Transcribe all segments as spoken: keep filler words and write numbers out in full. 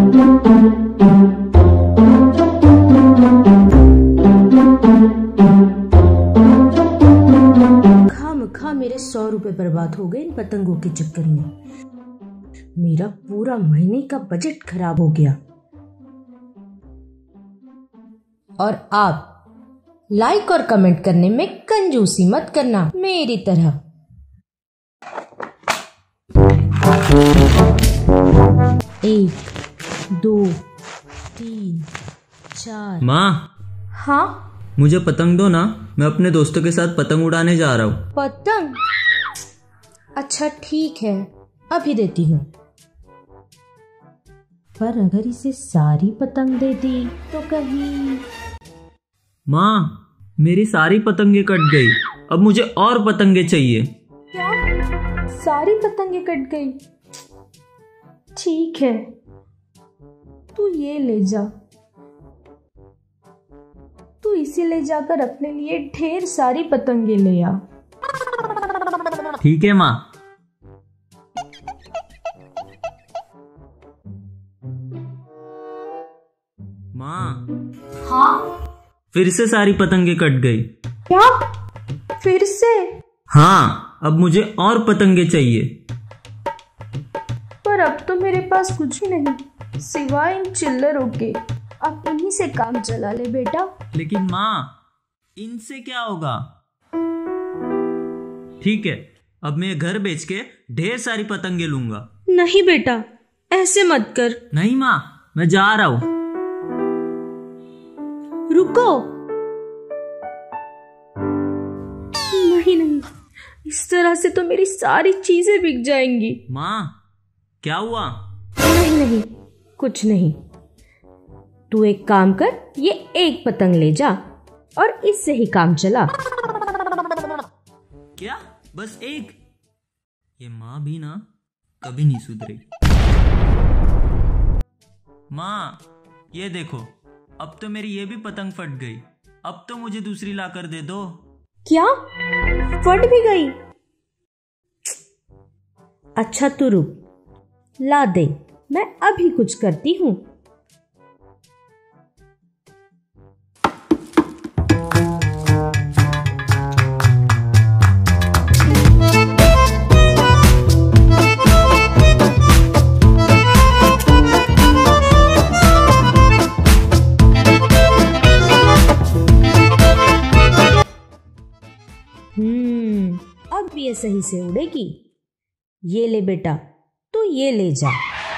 खामखा मेरे सौ रुपए बर्बाद हो गए इन पतंगों के चक्कर में। मेरा पूरा महीने का बजट खराब हो गया। और आप लाइक और कमेंट करने में कंजूसी मत करना मेरी तरह। एक, दो, तीन, चार। माँ। हाँ मुझे पतंग दो ना, मैं अपने दोस्तों के साथ पतंग उड़ाने जा रहा हूँ। पतंग? अच्छा ठीक है, अभी देती हूँ। पर अगर इसे सारी पतंग दे दी तो कहीं। माँ मेरी सारी पतंगे कट गई, अब मुझे और पतंगे चाहिए। क्या? सारी पतंगे कट गई? ठीक है, तू ये ले जा। तू इसे ले जाकर अपने लिए ढेर सारी पतंगे ले आ। ठीक है माँ। माँ। हाँ? फिर से सारी पतंगे कट गई। क्या? फिर से? हाँ, अब मुझे और पतंगे चाहिए। पर अब तो मेरे पास कुछ भी नहीं सिवाय इन चिल्लरों के। अब इन्हीं से काम चला ले बेटा। लेकिन माँ, इनसे क्या होगा? ठीक है, अब मैं घर बेच के ढेर सारी पतंगे लूंगा। नहीं बेटा, ऐसे मत कर। नहीं माँ, मैं जा रहा हूँ। रुको। नहीं नहीं, इस तरह से तो मेरी सारी चीजें बिक जाएंगी। माँ क्या हुआ? नहीं नहीं, कुछ नहीं। तू एक काम कर, ये एक पतंग ले जा और इससे ही काम चला। क्या? बस एक? ये माँ भी ना कभी नहीं सुधरेगी। माँ ये देखो, अब तो मेरी ये भी पतंग फट गई। अब तो मुझे दूसरी लाकर दे दो। क्या? फट भी गई? अच्छा तू रुक, ला दे, मैं अभी कुछ करती हूँ। हम्म अब ये सही से उड़ेगी। ये ले बेटा, तू ये ले जा।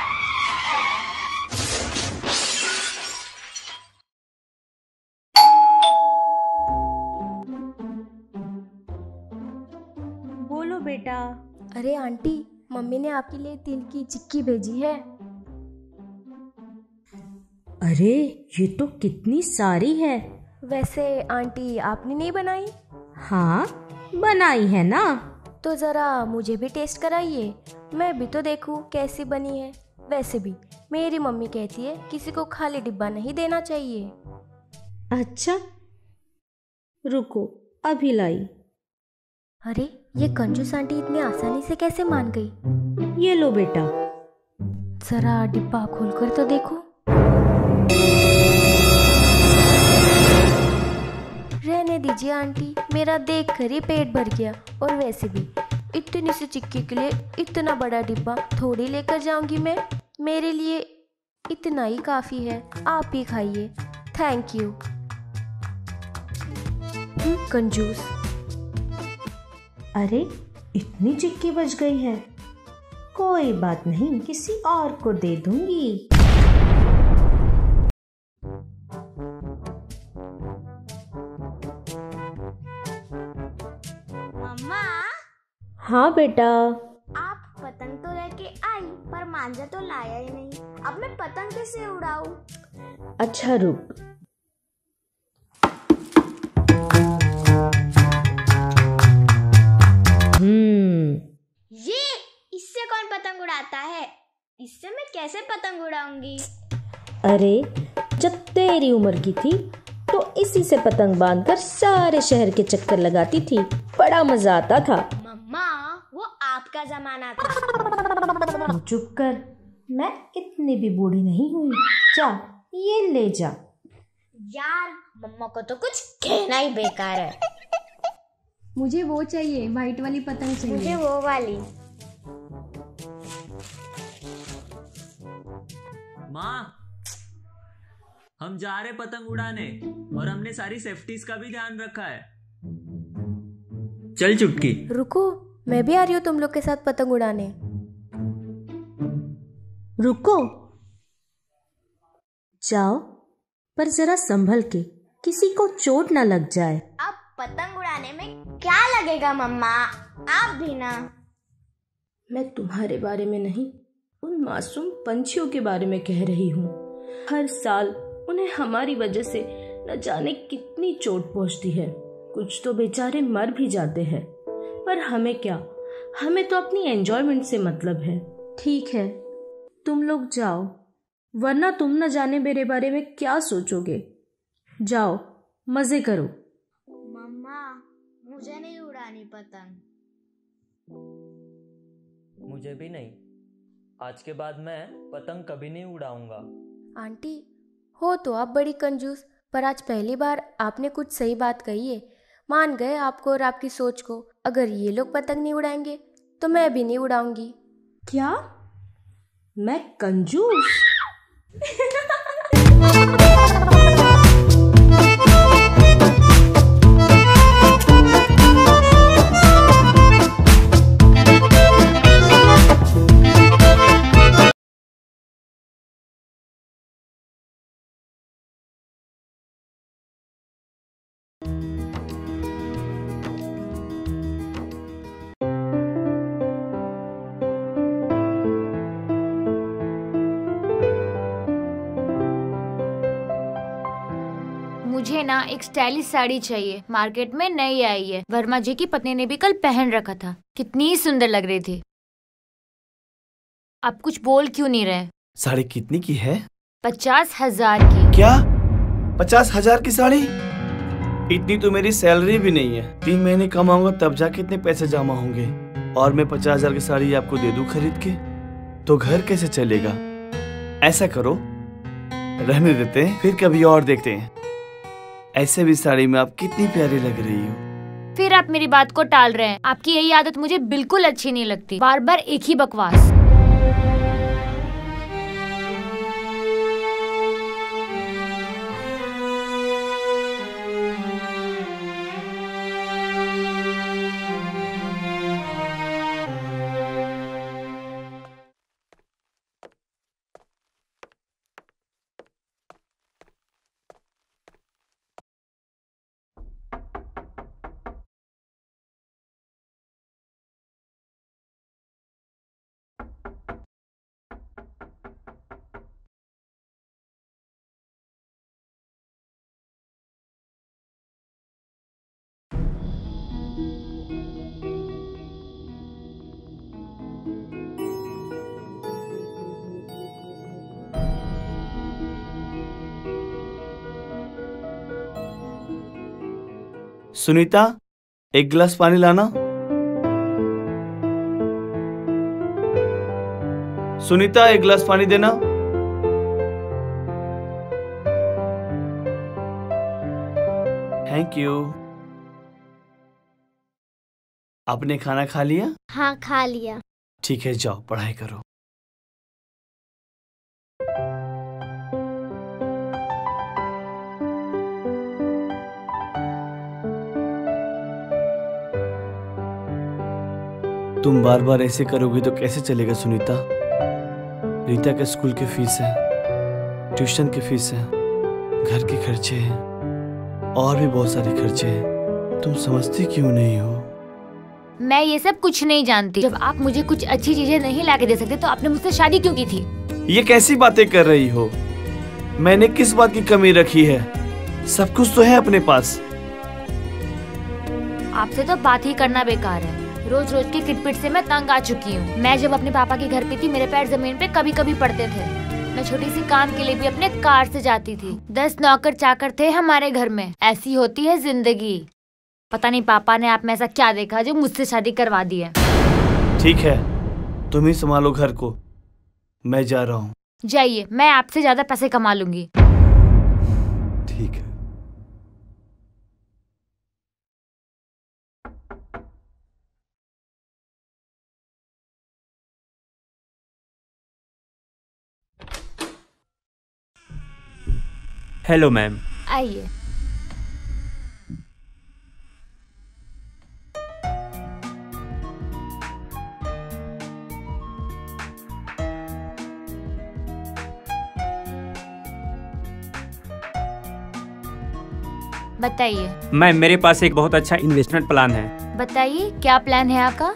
बोलो बेटा। अरे आंटी, मम्मी ने आपके लिए तिल की चिक्की भेजी है। अरे ये तो कितनी सारी है। वैसे आंटी आपने नहीं बनाई? हाँ बनाई है ना। तो जरा मुझे भी टेस्ट कराइए, मैं भी तो देखूं कैसी बनी है। वैसे भी मेरी मम्मी कहती है किसी को खाली डिब्बा नहीं देना चाहिए। अच्छा रुको, अभी लाई। अरे ये कंजूस आंटी इतनी आसानी से कैसे मान गई? ये लो बेटा। जरा डिब्बा खोलकर तो देखो। रहने दीजिए आंटी, मेरा देख कर ही पेट भर गया। और वैसे भी इतनी सी चिक्की के लिए इतना बड़ा डिब्बा थोड़ी लेकर जाऊंगी मैं। मेरे लिए इतना ही काफी है, आप ही खाइए। Thank you. कंजूस। अरे इतनी चिक्की बच गई है, कोई बात नहीं, किसी और को दे दूंगी। मम्मा। हाँ बेटा। आप पतंग तो लेके आई पर मांझा तो लाया ही नहीं। अब मैं पतंग कैसे उड़ाऊं? अच्छा रुक। हम्म ये इससे कौन पतंग उड़ाता है? इससे मैं कैसे पतंग उड़ाऊंगी? अरे जब तेरी उम्र की थी तो इसी से पतंग बांधकर सारे शहर के चक्कर लगाती थी, बड़ा मजा आता था। मम्मा वो आपका जमाना था। चुप कर, मैं इतना इतनी भी बूढ़ी नहीं हुई। जा ये ले जा। यार मम्मा को तो कुछ कहना ही बेकार है। मुझे वो चाहिए, व्हाइट वाली पतंग चाहिए। मुझे वो वाली। माँ, हम जा रहे पतंग उड़ाने और हमने सारी सेफ्टीज का भी ध्यान रखा है। चल चुटकी। रुको, मैं भी आ रही हूँ तुम लोग के साथ पतंग उड़ाने। रुको, जाओ पर जरा संभल के, किसी को चोट ना लग जाए। अब पतंग उड़ाने में क्या लगेगा मम्मा, आप भी ना। मैं तुम्हारे बारे में नहीं, उन मासूम पंछियों के बारे में कह रही हूँ। हर साल उन्हें हमारी वजह से न जाने कितनी चोट पहुंचती है। कुछ तो बेचारे मर भी जाते हैं, पर हमें क्या, हमें तो अपनी एंजॉयमेंट से मतलब है। ठीक है, तुम लोग जाओ, वरना तुम न जाने मेरे बारे में क्या सोचोगे। जाओ मजे करो। मम्मा मुझे नहीं उड़ानी पतंग। मुझे भी नहीं। आज के बाद मैं पतंग कभी नहीं उड़ाऊंगा। आंटी, हो तो आप बड़ी कंजूस, पर आज पहली बार आपने कुछ सही बात कही है। मान गए आपको और आपकी सोच को। अगर ये लोग पतंग नहीं उड़ाएंगे तो मैं भी नहीं उड़ाऊंगी। क्या? मैं कंजूस? मुझे ना एक स्टाइलिश साड़ी चाहिए, मार्केट में नई आई है। वर्मा जी की पत्नी ने भी कल पहन रखा था, कितनी सुंदर लग रही थी। आप कुछ बोल क्यों नहीं रहे? साड़ी कितनी की है? पचास हजार की। क्या? पचास हजार की साड़ी? इतनी तो मेरी सैलरी भी नहीं है। तीन महीने कमाऊंगा तब जाके इतने पैसे जमा होंगे, और मैं पचास हजार की साड़ी आपको दे दूं खरीद के, तो घर कैसे चलेगा? ऐसा करो, रहने देते हैं, फिर कभी और देखते हैं। ऐसे भी साड़ी में आप कितनी प्यारी लग रही हो। फिर आप मेरी बात को टाल रहे हैं। आपकी यही आदत मुझे बिल्कुल अच्छी नहीं लगती, बार बार एक ही बकवास। सुनीता, एक गिलास पानी लाना। सुनीता, एक गिलास पानी देना। Thank you. आपने खाना खा लिया? हाँ खा लिया। ठीक है, जाओ पढ़ाई करो। तुम बार बार ऐसे करोगी तो कैसे चलेगा सुनीता? रीता के स्कूल की फीस है, ट्यूशन की फीस है, घर के खर्चे हैं, और भी बहुत सारे खर्चे हैं। तुम समझती क्यों नहीं हो? मैं ये सब कुछ नहीं जानती। जब आप मुझे कुछ अच्छी चीजें नहीं लाके दे सकते तो आपने मुझसे शादी क्यों की थी? ये कैसी बातें कर रही हो? मैंने किस बात की कमी रखी है? सब कुछ तो है अपने पास। आपसे तो बात ही करना बेकार है। रोज रोज की किटपिट से मैं तंग आ चुकी हूँ। मैं जब अपने पापा के घर पे थी, मेरे पैर जमीन पे कभी कभी पड़ते थे। मैं छोटी सी काम के लिए भी अपने कार से जाती थी। दस नौकर चाकर थे हमारे घर में। ऐसी होती है जिंदगी। पता नहीं पापा ने आप में ऐसा क्या देखा जो मुझसे शादी करवा दी है। ठीक है, तुम ही संभालो घर को, मैं जा रहा हूँ। जाइए, मैं आपसे ज्यादा पैसे कमा लूंगी। ठीक है। Hello ma'am. आइए। बताइए। मैम मेरे पास एक बहुत अच्छा इन्वेस्टमेंट प्लान है। बताइए क्या प्लान है आपका?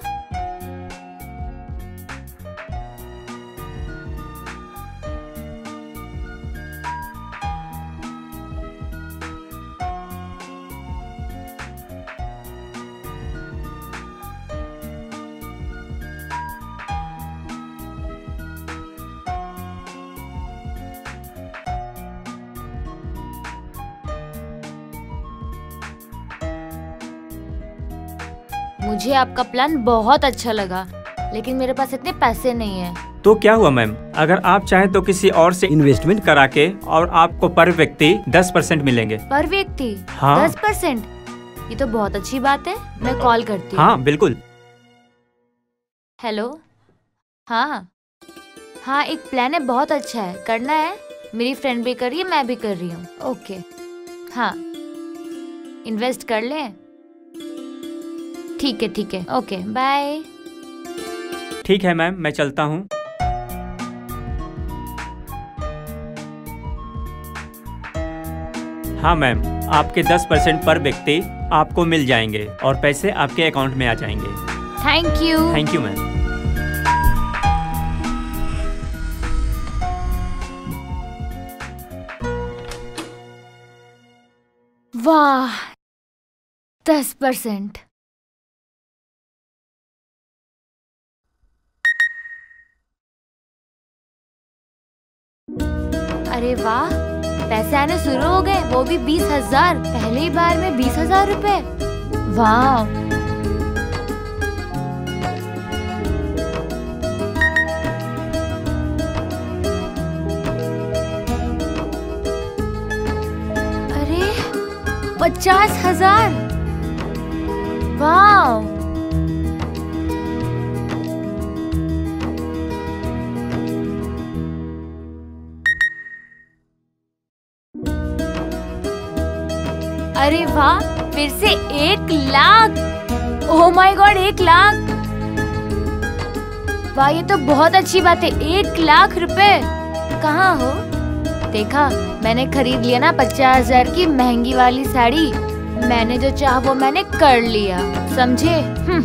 मुझे आपका प्लान बहुत अच्छा लगा, लेकिन मेरे पास इतने पैसे नहीं है। तो क्या हुआ मैम, अगर आप चाहें तो किसी और से इन्वेस्टमेंट करा के और आपको पर व्यक्ति दस परसेंट मिलेंगे। पर व्यक्ति हाँ। दस परसेंट? ये तो बहुत अच्छी बात है, मैं कॉल करती हूँ। हाँ बिल्कुल। हेलो। हाँ हाँ, एक प्लान है, बहुत अच्छा है, करना है। मेरी फ्रेंड भी कर रही है, मैं भी कर रही हूँ। ओके हाँ, इन्वेस्ट कर लें। ठीक है ठीक है, ओके बाय। ठीक है मैम, मैं चलता हूँ। हाँ मैम, आपके दस परसेंट पर व्यक्ति आपको मिल जाएंगे और पैसे आपके अकाउंट में आ जाएंगे। Thank you. Thank you ma'am. वाह, दस परसेंट। अरे वाह, पैसे आने शुरू हो गए, वो भी बीस हजार। पहली बार में बीस हजार रुपए। वाह। अरे पचास हजार। वाह। अरे वाह, फिर से एक लाख। ओह माय गॉड, एक लाख। वाह, ये तो बहुत अच्छी बात है। एक लाख रुपए। कहाँ हो? देखा, मैंने खरीद लिया ना पचास हजार की महंगी वाली साड़ी। मैंने जो चाहा वो मैंने कर लिया, समझे? हम्म।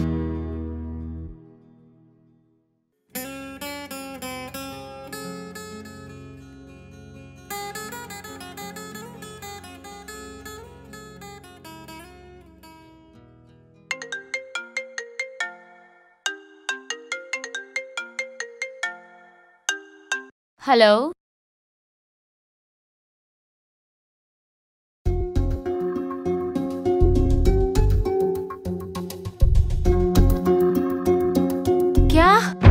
हेलो। क्या?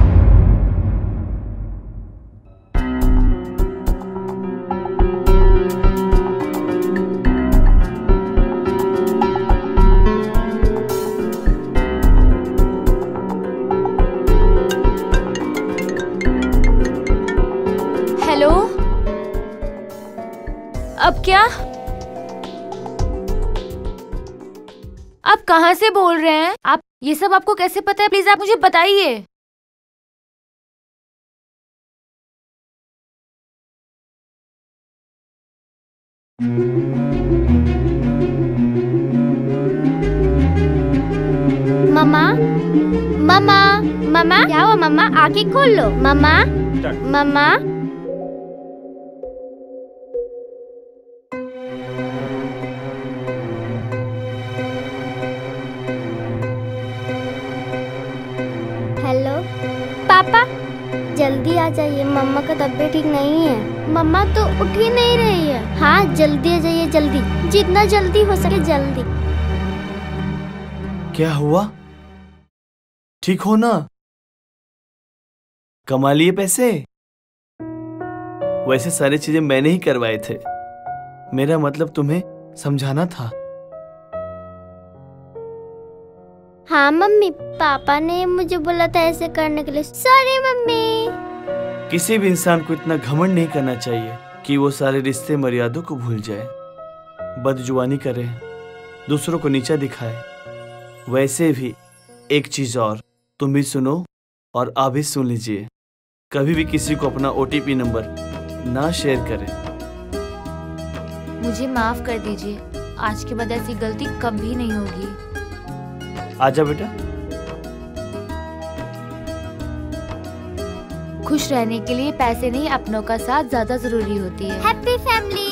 हेलो। अब क्या? आप कहाँ से बोल रहे हैं? आप ये सब आपको कैसे पता है? प्लीज आप मुझे बताइए। मम्मा मम्मा मम्मा, क्या हुआ मम्मा? आंखें खोल लो मम्मा। मम्मा हेलो पापा, जल्दी आ जाइए, मम्मा का तबीयत ठीक नहीं है। मम्मा तो उठ ही नहीं रही है। हाँ जल्दी आ जाइए, जल्दी, जितना जल्दी हो सके जल्दी। क्या हुआ? ठीक हो ना? कमा लिए पैसे? वैसे सारी चीजें मैंने ही करवाए थे। मेरा मतलब तुम्हें समझाना था। हाँ मम्मी, पापा ने मुझे बोला था ऐसे करने के लिए। Sorry mummy. किसी भी इंसान को इतना घमंड नहीं करना चाहिए कि वो सारे रिश्ते मर्यादों को भूल जाए, बदजुबानी करे, दूसरों को नीचा दिखाए। वैसे भी एक चीज और, तुम भी सुनो और आप भी सुन लीजिए, कभी भी किसी को अपना ओटीपी नंबर ना शेयर करें। मुझे माफ कर दीजिए, आज के बाद ऐसी गलती कभी नहीं होगी। आजा बेटा। खुश रहने के लिए पैसे नहीं, अपनों का साथ ज्यादा जरूरी होती है। Happy family.